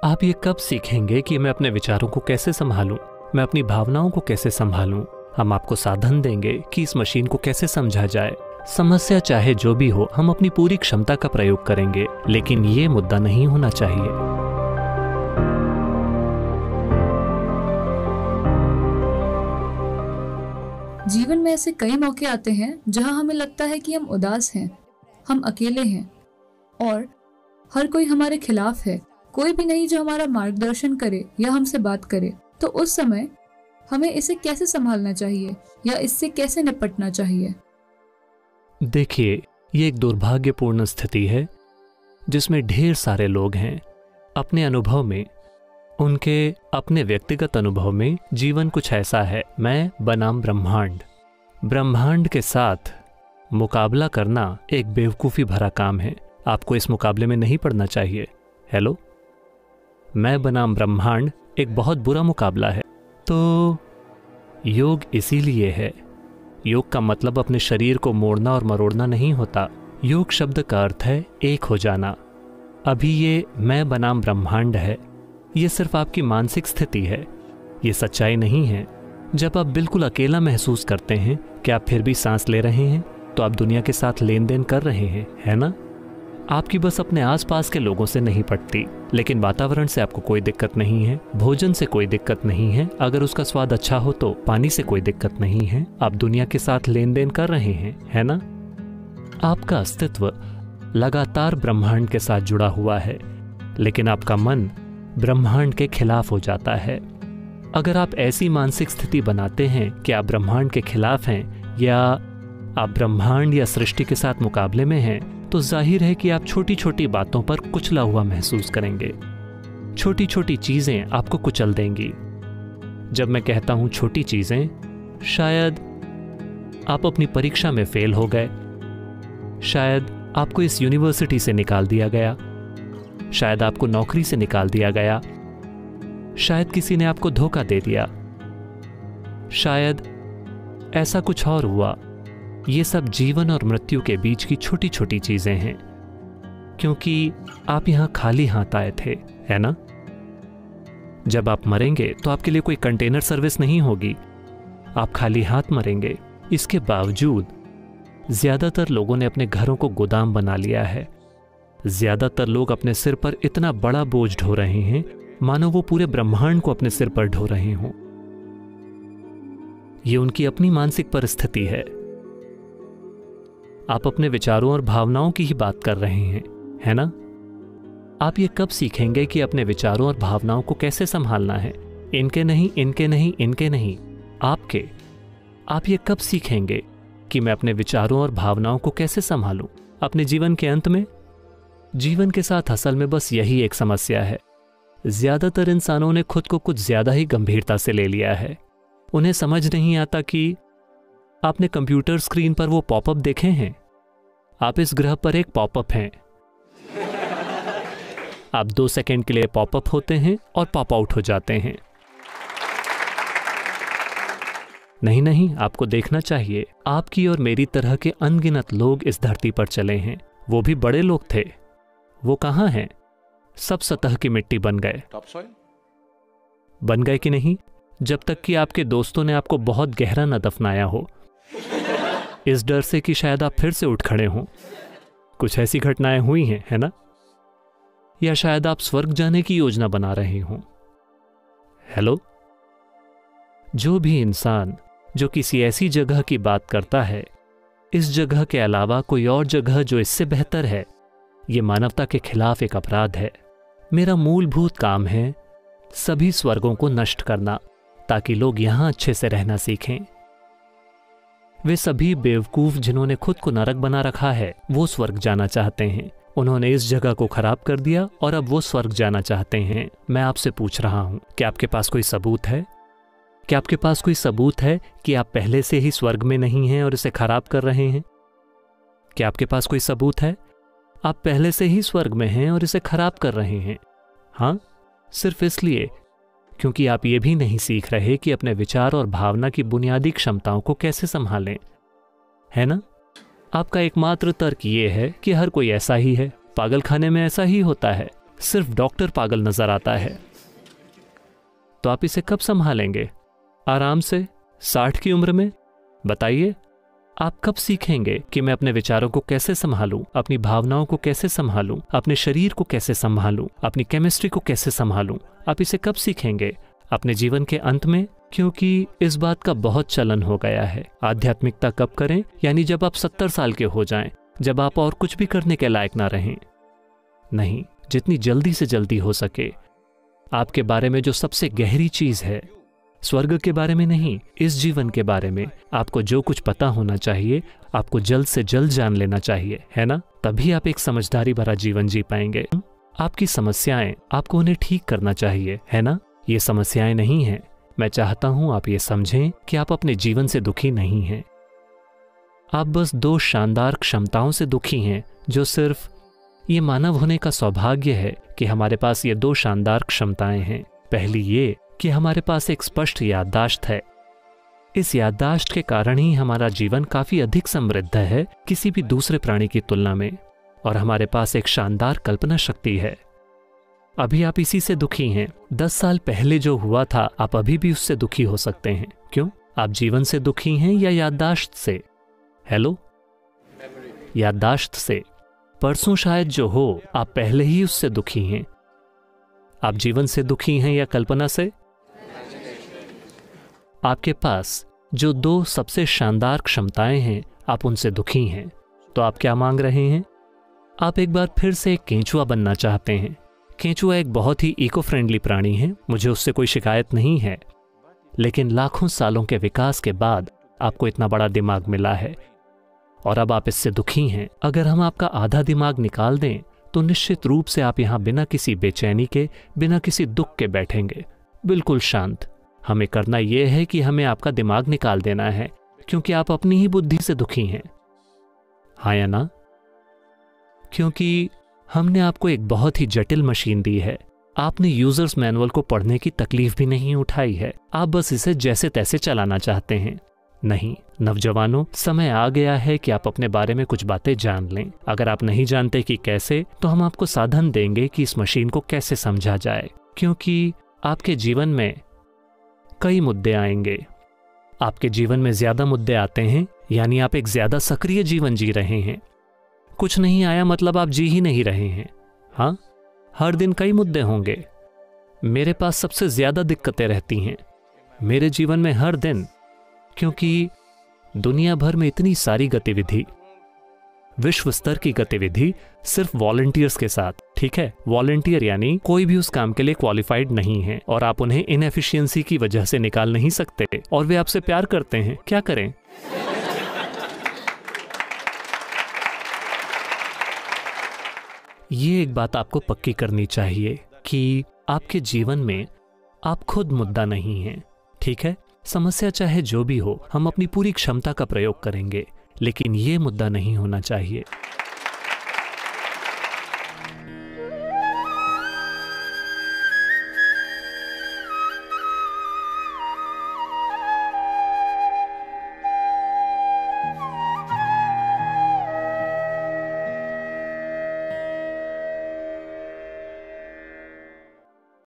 आप ये कब सीखेंगे कि मैं अपने विचारों को कैसे संभालूं, मैं अपनी भावनाओं को कैसे संभालूं? हम आपको साधन देंगे कि इस मशीन को कैसे समझा जाए। समस्या चाहे जो भी हो, हम अपनी पूरी क्षमता का प्रयोग करेंगे, लेकिन ये मुद्दा नहीं होना चाहिए। जीवन में ऐसे कई मौके आते हैं जहां हमें लगता है कि हम उदास हैं, हम अकेले हैं और हर कोई हमारे खिलाफ है। कोई भी नहीं जो हमारा मार्गदर्शन करे या हमसे बात करे। तो उस समय हमें इसे कैसे संभालना चाहिए या इससे कैसे निपटना चाहिए? देखिए, ये एक दुर्भाग्यपूर्ण स्थिति है जिसमें ढेर सारे लोग हैं। अपने अनुभव में, उनके अपने व्यक्तिगत अनुभव में जीवन कुछ ऐसा है। मैं बनाम ब्रह्मांड, ब्रह्मांड के साथ मुकाबला करना एक बेवकूफ़ी भरा काम है। आपको इस मुकाबले में नहीं पड़ना चाहिए। हेलो, मैं बनाम ब्रह्मांड एक बहुत बुरा मुकाबला है। तो योग इसीलिए है। योग का मतलब अपने शरीर को मोड़ना और मरोड़ना नहीं होता। योग शब्द का अर्थ है एक हो जाना। अभी ये मैं बनाम ब्रह्मांड है, ये सिर्फ आपकी मानसिक स्थिति है, ये सच्चाई नहीं है। जब आप बिल्कुल अकेला महसूस करते हैं कि आप फिर भी सांस ले रहे हैं, तो आप दुनिया के साथ लेन देन कर रहे हैं, है ना? आपकी बस अपने आसपास के लोगों से नहीं पड़ती, लेकिन वातावरण से आपको कोई दिक्कत नहीं है, भोजन से कोई दिक्कत नहीं है, अगर उसका स्वाद अच्छा हो तो पानी से कोई दिक्कत नहीं है। आप दुनिया के साथ लेन देन कर रहे हैं, है ना? आपका अस्तित्व लगातार ब्रह्मांड के साथ जुड़ा हुआ है, लेकिन आपका मन ब्रह्मांड के खिलाफ हो जाता है। अगर आप ऐसी मानसिक स्थिति बनाते हैं कि आप ब्रह्मांड के खिलाफ हैं या आप ब्रह्मांड या सृष्टि के साथ मुकाबले में हैं, तो जाहिर है कि आप छोटी छोटी बातों पर कुचला हुआ महसूस करेंगे। छोटी छोटी चीजें आपको कुचल देंगी। जब मैं कहता हूं छोटी चीजें, शायद आप अपनी परीक्षा में फेल हो गए, शायद आपको इस यूनिवर्सिटी से निकाल दिया गया, शायद आपको नौकरी से निकाल दिया गया, शायद किसी ने आपको धोखा दे दिया, शायद ऐसा कुछ और हुआ। ये सब जीवन और मृत्यु के बीच की छोटी छोटी चीजें हैं, क्योंकि आप यहां खाली हाथ आए थे, है ना? जब आप मरेंगे तो आपके लिए कोई कंटेनर सर्विस नहीं होगी, आप खाली हाथ मरेंगे। इसके बावजूद ज्यादातर लोगों ने अपने घरों को गोदाम बना लिया है। ज्यादातर लोग अपने सिर पर इतना बड़ा बोझ ढो रहे हैं मानो वो पूरे ब्रह्मांड को अपने सिर पर ढो रहे हों। ये उनकी अपनी मानसिक परिस्थिति है। आप अपने विचारों और भावनाओं की ही बात कर रहे हैं, है ना? आप ये कब सीखेंगे कि अपने विचारों और भावनाओं को कैसे संभालना है? इनके नहीं, इनके नहीं, इनके नहीं, आपके। आप ये कब सीखेंगे कि मैं अपने विचारों और भावनाओं को कैसे संभालूं अपने जीवन के अंत में? जीवन के साथ असल में बस यही एक समस्या है। ज्यादातर इंसानों ने खुद को कुछ ज्यादा ही गंभीरता से ले लिया है। उन्हें समझ नहीं आता कि आपने कंप्यूटर स्क्रीन पर वो पॉपअप देखे हैं। आप इस ग्रह पर एक पॉपअप हैं। आप 2 सेकंड के लिए पॉपअप होते हैं और पॉप आउट हो जाते हैं। नहीं नहीं, आपको देखना चाहिए। आपकी और मेरी तरह के अनगिनत लोग इस धरती पर चले हैं। वो भी बड़े लोग थे। वो कहाँ हैं? सब सतह की मिट्टी बन गए। बन गए कि नहीं? जब तक कि आपके दोस्तों ने आपको बहुत गहरा न दफनाया हो, इस डर से कि शायद आप फिर से उठ खड़े हों। कुछ ऐसी घटनाएं हुई हैं, है ना? या शायद आप स्वर्ग जाने की योजना बना रहे हों। हेलो, जो भी इंसान जो किसी ऐसी जगह की बात करता है, इस जगह के अलावा कोई और जगह जो इससे बेहतर है, ये मानवता के खिलाफ एक अपराध है। मेरा मूलभूत काम है सभी स्वर्गों को नष्ट करना, ताकि लोग यहां अच्छे से रहना सीखें। वे सभी बेवकूफ जिन्होंने खुद को नरक बना रखा है, वो स्वर्ग जाना चाहते हैं। उन्होंने इस जगह को खराब कर दिया और अब वो स्वर्ग जाना चाहते हैं। मैं आपसे पूछ रहा हूं, क्या आपके पास कोई सबूत है? क्या आपके पास कोई सबूत है कि आप पहले से ही स्वर्ग में नहीं हैं और इसे खराब कर रहे हैं? क्या आपके पास कोई सबूत है आप पहले से ही स्वर्ग में हैं और इसे खराब कर रहे हैं? हाँ, सिर्फ इसलिए क्योंकि आप ये भी नहीं सीख रहे कि अपने विचार और भावना की बुनियादी क्षमताओं को कैसे संभालें, है ना? आपका एकमात्र तर्क ये है कि हर कोई ऐसा ही है, पागलखाने में ऐसा ही होता है, सिर्फ डॉक्टर पागल नजर आता है। तो आप इसे कब संभालेंगे? आराम से 60 की उम्र में? बताइए, आप कब सीखेंगे कि मैं अपने विचारों को कैसे संभालूं, अपनी भावनाओं को कैसे संभालूं, अपने शरीर को कैसे संभालूं, अपनी केमिस्ट्री को कैसे संभालूं? आप इसे कब सीखेंगे? अपने जीवन के अंत में? क्योंकि इस बात का बहुत चलन हो गया है। आध्यात्मिकता कब करें? यानी जब आप 70 साल के हो जाएं, जब आप और कुछ भी करने के लायक ना रहें। नहीं, जितनी जल्दी से जल्दी हो सके। आपके बारे में जो सबसे गहरी चीज है, स्वर्ग के बारे में नहीं, इस जीवन के बारे में आपको जो कुछ पता होना चाहिए, आपको जल्द से जल्द जान लेना चाहिए, है ना? तभी आप एक समझदारी भरा जीवन जी पाएंगे। आपकी समस्याएं, आपको उन्हें ठीक करना चाहिए, है ना? ये समस्याएं नहीं हैं। मैं चाहता हूं आप ये समझें कि आप अपने जीवन से दुखी नहीं हैं। आप बस 2 शानदार क्षमताओं से दुखी हैं, जो सिर्फ ये मानव होने का सौभाग्य है कि हमारे पास ये 2 शानदार क्षमताएं हैं। पहली ये कि हमारे पास एक स्पष्ट याददाश्त है। इस याददाश्त के कारण ही हमारा जीवन काफी अधिक समृद्ध है किसी भी दूसरे प्राणी की तुलना में, और हमारे पास एक शानदार कल्पना शक्ति है। अभी आप इसी से दुखी हैं। 10 साल पहले जो हुआ था, आप अभी भी उससे दुखी हो सकते हैं। क्यों? आप जीवन से दुखी हैं या याददाश्त से? हेलो? याददाश्त से। परसों शायद जो हो, आप पहले ही उससे दुखी हैं। आप जीवन से दुखी हैं या कल्पना से? आपके पास जो 2 सबसे शानदार क्षमताएं हैं, आप उनसे दुखी हैं। तो आप क्या मांग रहे हैं? आप एक बार फिर से एक केंचुआ बनना चाहते हैं। केंचुआ एक बहुत ही इको फ्रेंडली प्राणी है, मुझे उससे कोई शिकायत नहीं है। लेकिन लाखों सालों के विकास के बाद आपको इतना बड़ा दिमाग मिला है, और अब आप इससे दुखी हैं। अगर हम आपका आधा दिमाग निकाल दें तो निश्चित रूप से आप यहां बिना किसी बेचैनी के, बिना किसी दुख के बैठेंगे, बिल्कुल शांत। हमें करना यह है कि हमें आपका दिमाग निकाल देना है, क्योंकि आप अपनी ही बुद्धि से दुखी हैं। हाँ या ना? क्योंकि हमने आपको एक बहुत ही जटिल मशीन दी है। आपने यूजर्स मैनुअल को पढ़ने की तकलीफ भी नहीं उठाई है। आप बस इसे जैसे तैसे चलाना चाहते हैं। नहीं नौजवानों, समय आ गया है कि आप अपने बारे में कुछ बातें जान लें। अगर आप नहीं जानते कि कैसे, तो हम आपको साधन देंगे कि इस मशीन को कैसे समझा जाए। क्योंकि आपके जीवन में कई मुद्दे आएंगे। आपके जीवन में ज्यादा मुद्दे आते हैं, यानी आप एक ज्यादा सक्रिय जीवन जी रहे हैं। कुछ नहीं आया मतलब आप जी ही नहीं रहे हैं। हाँ, हर दिन कई मुद्दे होंगे। मेरे पास सबसे ज्यादा दिक्कतें रहती हैं मेरे जीवन में हर दिन, क्योंकि दुनिया भर में इतनी सारी गतिविधि, विश्व स्तर की गतिविधि सिर्फ वॉलंटियर्स के साथ। ठीक है, वॉलंटियर यानी कोई भी उस काम के लिए क्वालिफाइड नहीं है, और आप उन्हें इनएफिशिएंसी की वजह से निकाल नहीं सकते, और वे आपसे प्यार करते हैं। क्या करें? ये एक बात आपको पक्की करनी चाहिए कि आपके जीवन में आप खुद मुद्दा नहीं हैं। ठीक है, समस्या चाहे जो भी हो, हम अपनी पूरी क्षमता का प्रयोग करेंगे, लेकिन ये मुद्दा नहीं होना चाहिए।